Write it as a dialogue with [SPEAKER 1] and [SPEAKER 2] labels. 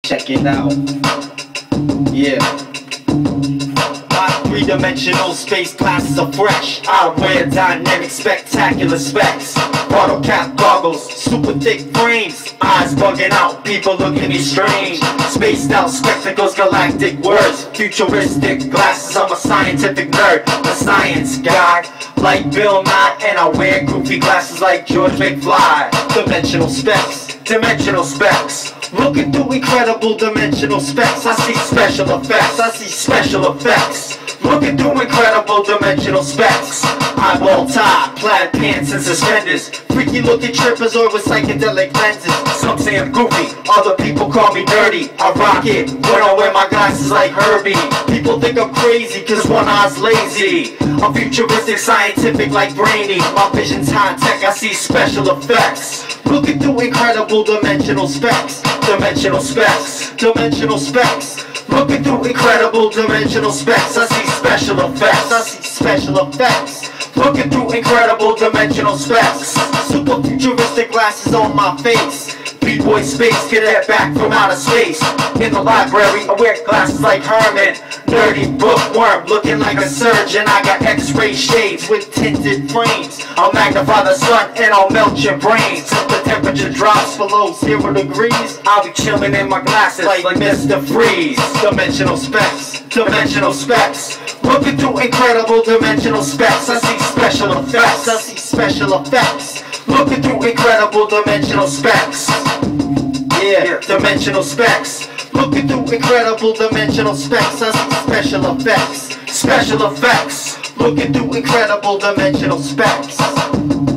[SPEAKER 1] Check it out. Yeah. My three-dimensional space glasses are fresh. I wear dynamic, spectacular specs. Bottle cap goggles, super thick frames. Eyes bugging out, people look at me strange. Spaced out spectacles, galactic words. Futuristic glasses, I'm a scientific nerd. A science guy, like Bill Nye. And I wear goofy glasses like George McFly. Dimensional specs, dimensional specs. Looking through incredible dimensional specs, I see special effects, I see special effects. Looking through incredible dimensional specs. Eyeball tie, plaid pants and suspenders. Freaky looking trippers or with psychedelic lenses. Some say I'm goofy, other people call me dirty. I rock it when I wear my glasses like Herbie. People think I'm crazy cause one eye's lazy. I'm futuristic, scientific like Brainy. My vision's high tech, I see special effects. Looking through incredible dimensional specs. Dimensional specs, dimensional specs. Looking through incredible dimensional specs. I see special effects, I see special effects. Looking through incredible dimensional specs. Super futuristic glasses on my face. B-boy space cadet back from outer space. In the library I wear glasses like Herman. Nerdy bookworm looking like a surgeon. I got x-ray shades with tinted frames. I'll magnify the sun and I'll melt your brains. If the temperature drops below 0 degrees, I'll be chilling in my glasses like Mr. Freeze. Dimensional specs, dimensional specs. Looking through incredible dimensional specs. I see special effects, I see special effects. Looking through incredible dimensional specs. Yeah, dimensional specs. Looking through incredible dimensional specs. I see special effects. Special effects. Looking through incredible dimensional specs.